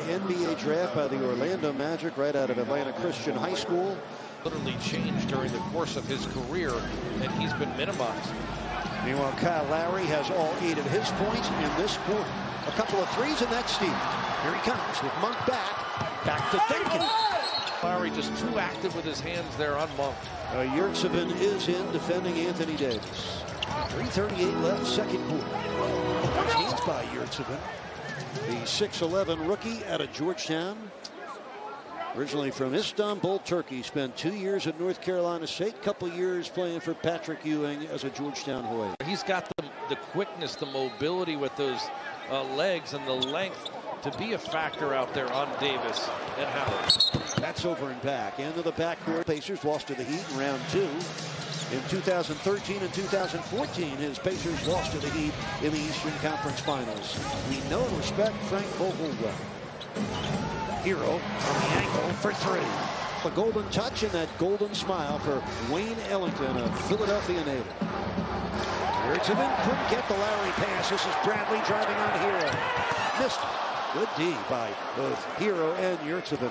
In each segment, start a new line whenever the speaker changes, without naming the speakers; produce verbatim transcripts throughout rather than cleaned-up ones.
N B A draft by the Orlando Magic right out of Atlanta Christian High School.
Literally changed during the course of his career, and he's been minimized.
Meanwhile, Kyle Lowry has all eight of his points in this quarter. A couple of threes, and that's Steve. Here he comes with Monk back. Back to Duncan.
Lowry just too active with his hands there on Monk.
Uh, Yurtseven is in defending Anthony Davis. three thirty-eight left, second quarter. Nice hands by Yurtseven. The six eleven rookie out of Georgetown. Originally from Istanbul, Turkey. Spent two years at North Carolina State. Couple years playing for Patrick Ewing as a Georgetown Hoyt.
He's got the, the quickness, the mobility with those uh, legs and the length to be a factor out there on Davis and Howard.
That's over and back. Into the backcourt. Pacers lost to the Heat in round two. In two thousand thirteen and two thousand fourteen, his Pacers lost to the Heat in the Eastern Conference Finals. We know and respect Frank Vogel well. Hero from the ankle for three. A golden touch and that golden smile for Wayne Ellington, a Philadelphia native. Yurtseven couldn't get the Lowry pass. This is Bradley driving on Hero. Missed it. Good D by both Hero and Yurtseven.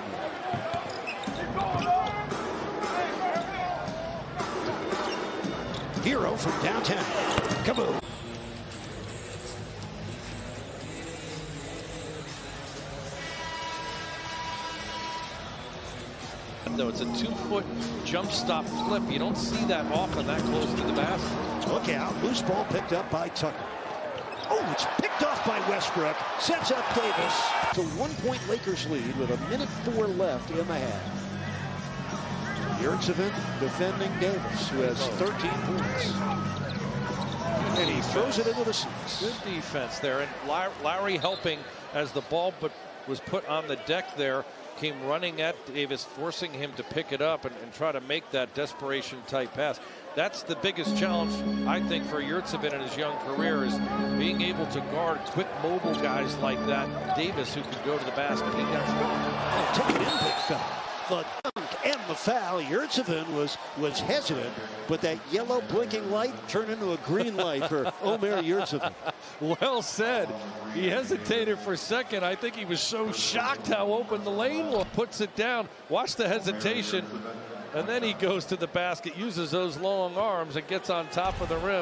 Hero from downtown. Kaboom.
Though it's a two-foot jump stop flip. You don't see that often that close to the basket.
Look out. Loose ball picked up by Tucker. Oh, it's picked off by Westbrook. Sets up Davis. It's a one-point Lakers lead with a minute four left in the half. Yurtseven defending Davis, who has thirteen points. And he throws it into the seats.
Good defense there. And Lowry helping as the ball but was put on the deck there. Came running at Davis, forcing him to pick it up and, and try to make that desperation type pass. That's the biggest challenge, I think, for Yurtseven in his young career, is being able to guard quick, mobile guys like that. Davis, who can go to the basket. He got
oh, took it in, big fella. The dunk and the foul. Yurtseven was was hesitant, but that yellow blinking light turned into a green light for Ömer Yurtseven.
Well said. He hesitated for a second. I think he was so shocked how open the lane was. Puts it down. Watch the hesitation. And then he goes to the basket, uses those long arms, and gets on top of the rim.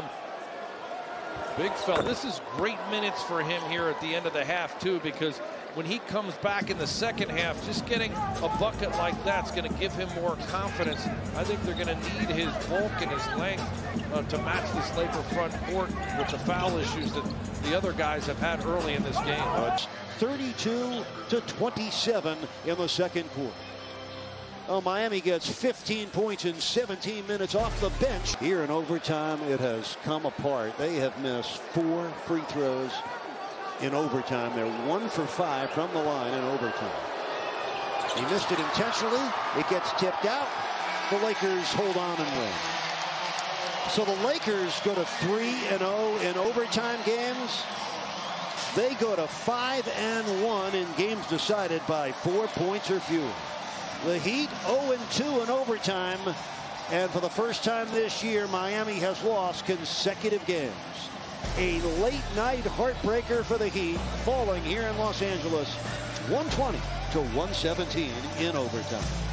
Big fella. This is great minutes for him here at the end of the half, too, because when he comes back in the second half, just getting a bucket like that's going to give him more confidence. I think they're going to need his bulk and his length uh, to match this Laker front court with the foul issues that the other guys have had early in this game.
It's thirty-two to twenty-seven in the second quarter. Oh, Miami gets fifteen points in seventeen minutes off the bench. Here in overtime, it has come apart. They have missed four free throws in overtime. They're one for five from the line in overtime. He missed it intentionally. It gets tipped out. The Lakers hold on and win. So the Lakers go to three and oh in overtime games. They go to five and one in games decided by four points or fewer. The Heat oh and two in overtime. And for the first time this year, Miami has lost consecutive games. A late night heartbreaker for the Heat, falling here in Los Angeles, one twenty to one seventeen in overtime.